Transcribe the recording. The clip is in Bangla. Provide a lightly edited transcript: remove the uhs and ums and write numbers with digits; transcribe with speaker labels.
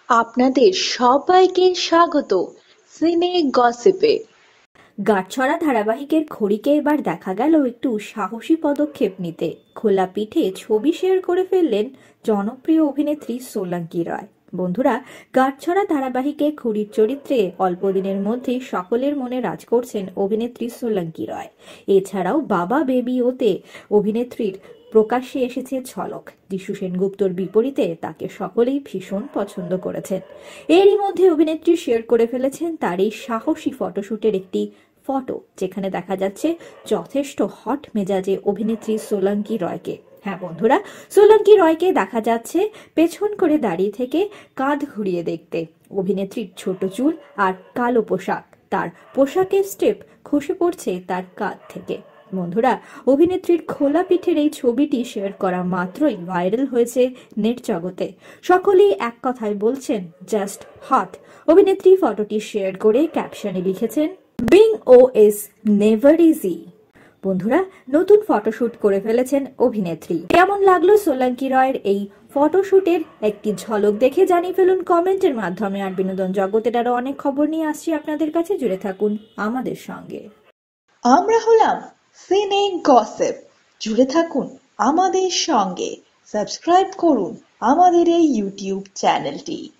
Speaker 1: আপনাদের সবাইকে স্বাগত সিনে গসিপে।
Speaker 2: গাঁটছড়া ধারাবাহিকের খড়িকে এবার দেখা গেল একটু সাহসী পদক্ষেপ নিতে। খোলা পিঠে ছবি শেয়ার করে ফেললেন জনপ্রিয় অভিনেত্রী সোলাঙ্কি রয়। বন্ধুরা, গাঁটছড়া ধারাবাহিকে খড়ির চরিত্রে অল্প দিনের মধ্যেই সকলের মনে রাজ করছেন অভিনেত্রী সোলাঙ্কি রয়। এছাড়াও বাবা বেবি ওতে অভিনেত্রীর প্রকাশ্যে এসেছে ঝলক। যিশু সেনগুপ্তর বিপরীতে তাকে সকলেই ভীষণ পছন্দ করেছেন। এরই মধ্যে অভিনেত্রী শেয়ার করে ফেলেছেন তার এই সাহসী ফটোশুটের একটি ফটো, যেখানে দেখা যাচ্ছে যথেষ্ট হট মেজাজে অভিনেত্রী সোলাঙ্কি রয়কে। হ্যাঁ বন্ধুরা, সোলাঙ্কি রয়কে দেখা যাচ্ছে পেছন করে দাঁড়িয়ে থেকে কাঁধ ঘুরিয়ে দেখতে। অভিনেত্রীর ছোট চুল আর কালো পোশাক, তার পোশাকের স্টেপ খসে পড়ছে তার কাঁধ থেকে। বন্ধুরা, অভিনেত্রীর খোলা পিঠের এই ছবিটি শেয়ার করা মাত্রই ভাইরাল হয়েছে নেট জগতে। সকলেই এক কথায় বলছেন জাস্ট হট। অভিনেত্রী ফটোটি শেয়ার করে ক্যাপশনে লিখেছেন, বিং ও ইজ নেভার ইজি। বন্ধুরা, নতুন ফটোশুট করে ফেলেছেন অভিনেত্রী। কেমন লাগলো সোলাঙ্কি রয়ের এই ফটোশুটের একটি ঝলক দেখে জানিয়ে ফেলুন কমেন্টের মাধ্যমে। আর বিনোদন জগতের আরো অনেক খবর নিয়ে আসছি আপনাদের কাছে, জুড়ে থাকুন আমাদের সঙ্গে।
Speaker 1: আমরা হলাম সিনে গসিপ, জুড়ে থাকুন আমাদের সঙ্গে। সাবস্ক্রাইব করুন আমাদের এই ইউটিউব চ্যানেলটি।